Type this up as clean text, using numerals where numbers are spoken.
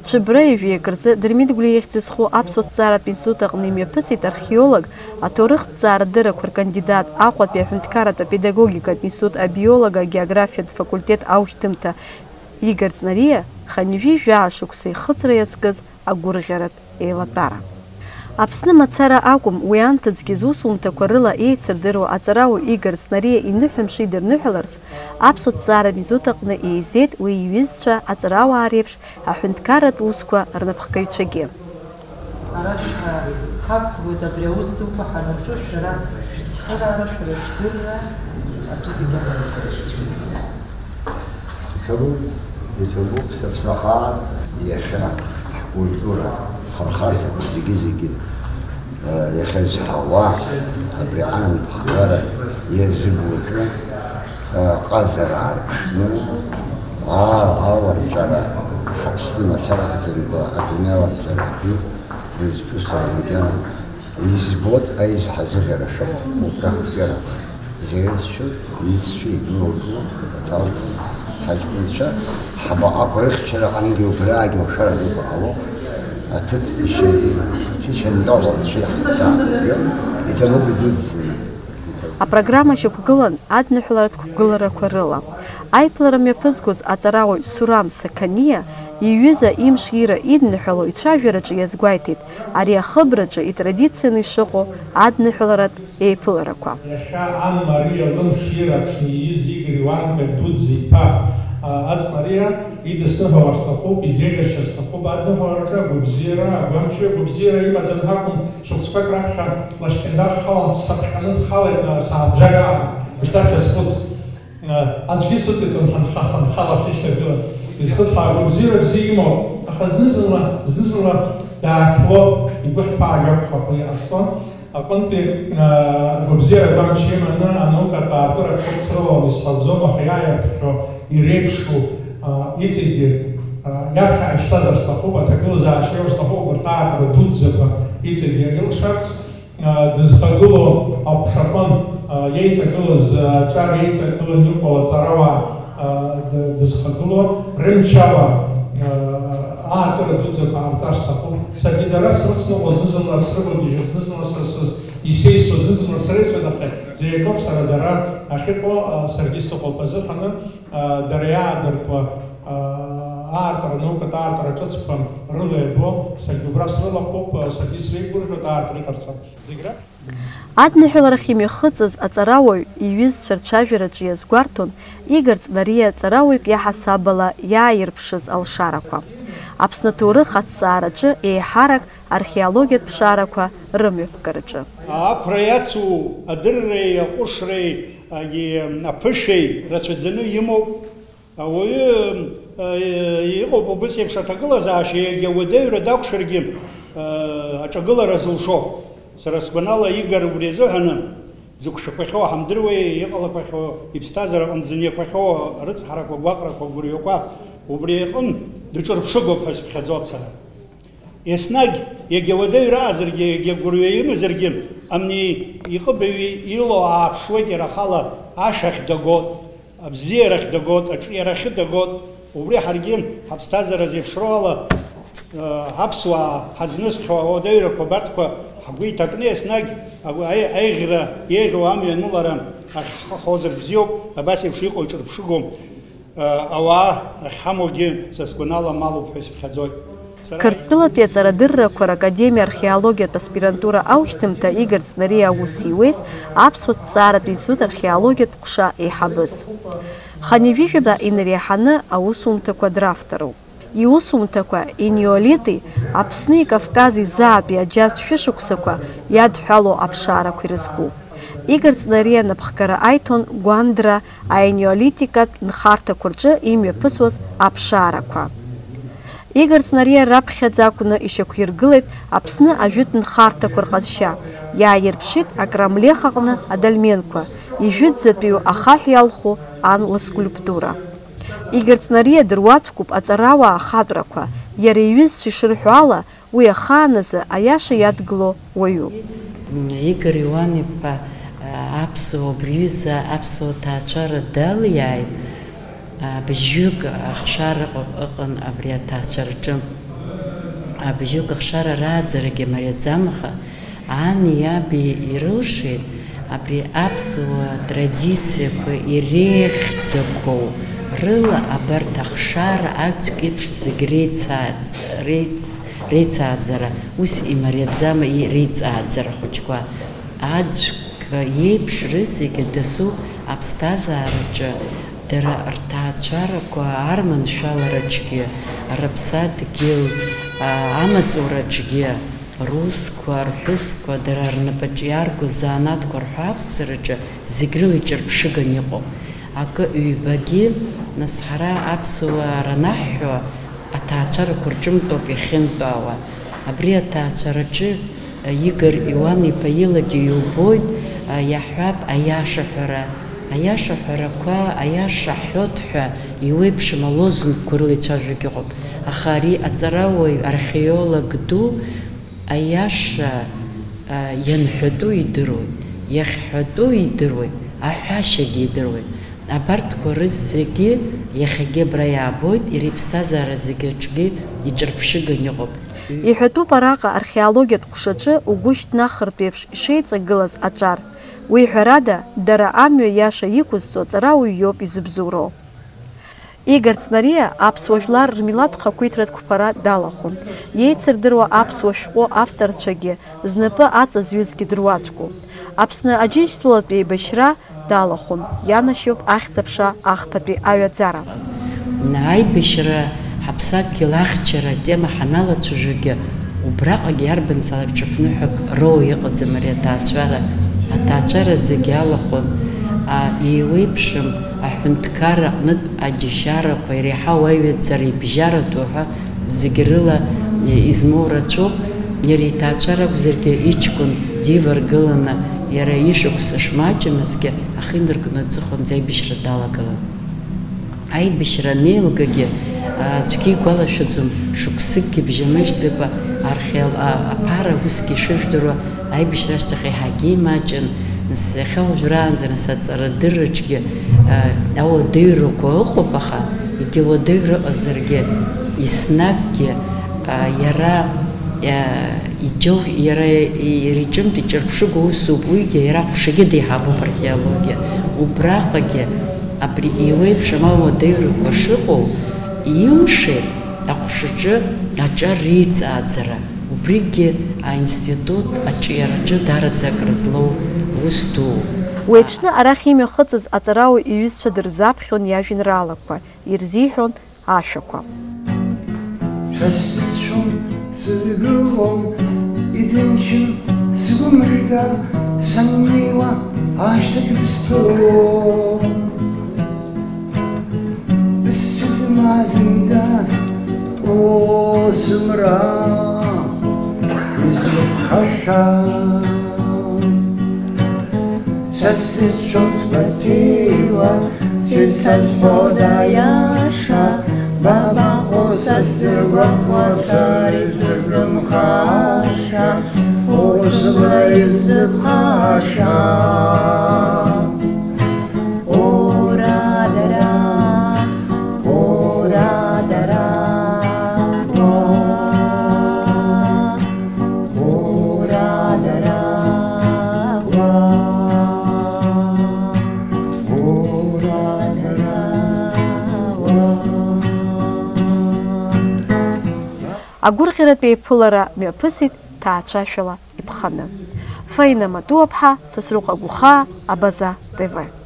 Ҽыбра ижәиагаразы Дырмит Гәлиа ихьӡ зху Аԥсуа зҵааратә институт аҟны имҩаԥысит археолог, аҭоурых-ҭҵаарадыррақәа ркандидат, Аҟәатәи аҳәынҭқарратә апедагогикатә институт абиолога географиатә факультет аушьҭымҭа Игор Ҵнариа ханҩажәи жәаа-шықәса ихыҵра иазкыз агәырӷьаратә еилатәара. Аԥсны мацара акәым, уи анҭыҵгьы зусумҭақәа рыла еицырдыруа аҵарауаҩ Игор Ҵнариа иныҳәа-мшы идырныҳәаларц, Аԥсуа зҵааратә институт аҟны еизеит уи иҩызцәа аҵарауаа реиԥш аҳәынҭқарратә усқәа рнапхгаҩцәагьы. Арахь ҳақәлоит абри аус дуқәа ҳанаҿы шәара шәыцхыраара, шәара шәдырра абри зегьы иҭабуп сыԥсахаан иахьа ҳкультура хырхарҭақәа зегьы иахьа изҳауа абри амԥхгара иазымуаҿы ҟазараа рԥшны аварҵәара ҳаԥсны мацарақәа адунеиаварҵәара апи изҿу сара макьана избот аизҳазыӷьара шаҟа убра зеицәоуп, изцәа игәылгыло аҭалқәа ҳаҷкәынцәа ҳабаҟақәа рыхьчараҟангьы убраагьы ушара иҟало аҭыԥ ишьандоӷа иҭабуп идуӡӡаны. Апрограмма шьақәгылан адныҳәаларатә қәгыларақәа рыла. Аиԥылара мҩаԥызгоз аҵарауаҩ Сурам Сақаниа иҩыза имш-ира идныҳәало ицәажәараҿы иазгәеиҭеит ари ахыбраҿы итрадицианы ишыҟоу адныҳәаларатә еиԥыларақәа. Иахьа ан Мариа лымш-ира аҽны ииз Игор Иван-ԥа Дуӡӡа-иԥа ацмариа идысныҳәалар сҭахуп, изеиӷьашьа сҭахуп адныҳәалараҿы агәабзиара, агәамчы агәабзиара имаӡам ҳакәым, шықәсқәак раԥхьа лашькьындар дхалан саԥхьаны дхалеит саабжьагаан бышьҭахь иазхәыц. Аӡәгьы сыҵеиҵон санхала сышьҭагылан. Изхыҵҳәа агәабзиара бзиа имоуп, аха зны-зынла даақьуо игәы хьԥаагьы акәхап уи ҟасҵон. Аҟынтәи агәабзиара агәамч иманы анаукатә ааԥырақәа рыцрылон исҳәабзом, аха иааирԥхьо иреиԥшу иҵегьы иаԥхьа ишьҭазар сҭахуп, аҭагылазаашьа иоур сҭахуп, урҭ ааԥыра дуӡӡақәа иҵегьы ирылшарц, дызхагыло аҟәшаҟын иеиҵагылаз ҿар иеиҵагылан иҟоу аҵарауаа дызхагыло рымчала ааҵра дуӡӡақәа ҟарҵар сҭахуп. Саргьы дара срыцныҟәо зны-зынла срывагьежьуа, зны-зынла исеисуа, зны-зынла среицәоит, аха зегьакоуп сара дара ахьыҟоу саргьы сыҟоуп азыҳәаны дара иаадыртуа аартра, наукатә аартра ҿыцқәа рыла иабо саргьы убра срылахәуп, саргьы среигәырӷьоит аартра иҟарҵо. Зегь раԥ Адныҳәаларахь имҩахыҵыз аҵарауаҩ иҩызцәа рцәажәараҿы иазгәарҭон Игор Ҵнариа аҵарауаҩк иаҳасабала иааирԥшыз алшарақәа. Аԥсны аҭоурых азҵаараҿы еиҳарак археологиатә ԥшаарақәа рымҩаԥгараҿы. Ақәра иацу адырреи, аҟәышреи, аԥышеи рацәаӡаны имоуп. Ауаҩы иҟоуп убыс еиԥш аҭагылазаашьа егьа уадаҩра дақәшәаргьы аҿагылара зылшо. Сара сгәанала Игор убри азыҳәаны дзықәшәақәахьоу ҳамдыруеи, иҟалақәахьоу иԥсҭазаара аҟынтә зыниақәахьоу рыцҳарақәа, гәаҟрақәа, гәырҩақәа убри аҟынтә дыҿырԥшыгоуп ҳәа сыԥхьаӡоит сара. Еснагь егьа уадаҩра аазаргьы, егьа гәырҩа имазаргьы, амни иҟыбаҩи ило ааԥшуеит иара ахала ашәахь дагот, абзиарахь дагот, аҿиарахьы дагот. Убри ҳаргьы ҳаԥсҭазаара зеиԥшроу ала аԥсуаа ҳазнызхьоу ауадаҩрақәа абарҭқәа ҳгәы иҭакны еснагь аиӷьра еиӷьу амҩа анылара ахьҳахозар бзиоуп, абас еиԥш иҟоу иҿырԥшыгоу ауаа ахьҳамоугьы са сгәанала малуп ҳәа сыԥхьаӡоит. Қырҭтәылатәи аҵарадыррақәа ракадемиа археологиатә аспирантура аушьҭымҭа Игор Ҵнариа аус иуеит Аԥсуа зҵааратә институт археологиатә ҟәша еиҳабыз. Ханҩажәижәаба инареиҳаны аусумҭақәа дравторуп. Иусумҭақәа инеолити, Аԥсни Кавкази заатәи аџьазтә шәышықәсақәа иадҳәалоу аԥшаарақәа ирызкуп. Игор Ҵнариа напхгара аиҭон гәандра аенеолитикатә нхарҭақәа рҿы имҩаԥысуаз аԥшаарақәа. Игор Ҵнариа раԥхьаӡа акәны ишьақәиргылеит Аԥсны ажәытә нхарҭақәа рҟазшьа, иааирԥшит Акрамлех аҟны адольменқәа, ижәытәӡатәиу ахаҳә иалху ан ласкульптура. Игор Ҵнариа дыруаӡәкуп аҵарауаа ахатәрақәа, иара иҩызцәа ишырҳәо ала, уи ахааназы аиаша иадгыло уаҩуп. Игор Иван-иԥа аԥсуа убриҩыза аԥсуа ҭаацәара далиааит, быжьҩык ахшара ыҟан абри аҭаацәа рҿы. абжьык ахшара рааӡарагьы мариаӡамаха, ани иаби ирылшеит абри аԥсуа традициақәа иреихьӡақәоу рыла абарҭ ахшара аӡәк еиԥш зегь реицааӡара, ус имариаӡама реицааӡара хәыҷқәа. Аӡәк еиԥш рызегьы дасу аԥсҭазаараҿы дара рҭаацәарақәа арманшәалараҿгьы, рыԥсадгьыл амаҵураҿгьы, русқәа, рҳәысқәа, дара рнапаҿы иаарго заанатқәа рҳәааԥсараҿы зегь рыла иҿырԥшыган иҟоуп. Акы ҩбагьы, нас ҳара аԥсуаа ранаҳҳәо аҭаацәарақәа рҿымҭоуп иахьынтәаауа. Абри аҭаацәараҿы Игор Иоанн-иԥа илагьы иубоит, иаҳҳәап аиашаҳәара. Аиашаҳәарақәа, аиаша ҳҳәоит ҳәа иуеиԥшым алозунгқәа рыла ицәажәогь ыҟоуп. Аха ари аҵарауаҩ археолог ду аиаша ианҳәатәу идыруеит, иахьҳәатәу идыруеит, аҳәашьагьы идыруеит. Абарҭқәа рызегьы иахьагьы абра иаабоит, иара иԥсҭазаара зегьы аҿгьы иҿырԥшыган иҟоуп. Иҳәатәуп араҟа археологиатә ҟәшаҿы угәы шьҭнахыртә еиԥш ишеиҵагылаз аҿар. Уи ҳәарада, дара амҩа иаша иқәызҵо аҵарауаҩ иоуп изыбзоуроу. Игор Ҵнариа аԥсуа жәлар рмилаҭ хақәиҭратә қәԥара далахәын. Иеицырдыруа аԥсуа шәҟәы авторцәагьы знапы аҵазҩызгьы дыруаӡәкуп. Аԥсны Аџьынџьтәылатә еибашьра далахәын. Ианашьоуп ахьӡ-аԥша ахԥатәи аҩаӡара. Аибашьра ҳаԥсадгьыл ахьчара атема ҳаналацәажәогьы, убраҟагьы иарбанзаалак ҿыԥныҳәак роуа иҟаӡам ари аҭаацәара. Аҭаацәара зегьы алахәын, иеиуеиԥшым аҳәынҭқарра аҟнытә аџьашьарақәа, иреиҳау аҩаӡара ибжьаратәу ҳәа зегьы рыла измоу рацәоуп. Иара иҭаацәара акәзаргьы иҷкәын диваргыланы, иара ишықәса шмаҷымызгьы ахиндыркны аҵыхәанӡа аибашьра далагылан. Аибашьра анеилгагьы аӡәгьы игәалашәаӡом, шықәсыкгьы бжьамыжьӡакәа аԥара усгьы ишыжәдыруа аибашьра ашьҭахь еиҳагьы имаҷын. Нас иахьа уажәраанӡа нас аҵарадырраҿгьы ауадаҩрақәа ыҟоуп, аха егьи ауадаҩра ыҟазаргьы еснагьгьы иара иҿымҭ иҿырԥшыго усуп, уигьы иара ҟәшагьы деиҳабуп археологиа. Убраҟагьы абри иеиуеиԥшым ауадаҩрақәа шыҟоу илшеит аҟәшаҿы аҿар реиҵааӡара. Убригьы аинститут аҿиараҿы дараӡа акры злоу ус дууп. Уи аҽны арахь имҩахыҵыз аҵарауаҩ иҩызцәа дырзаԥхьон иажәеинраалақәа, ирзиҳәон ашәақәа. Сестричком схватила, сельца сбодаяша, баба хоса стерва хвасари сыргам хаша, осыбра изып хаша. Агәырӷьаратә еиԥылара мҩаԥысит ҭаацәашәала иԥханы. Фаина Матуаԥҳа, Сасрыҟәа Гәхаа, Абаза ТВ.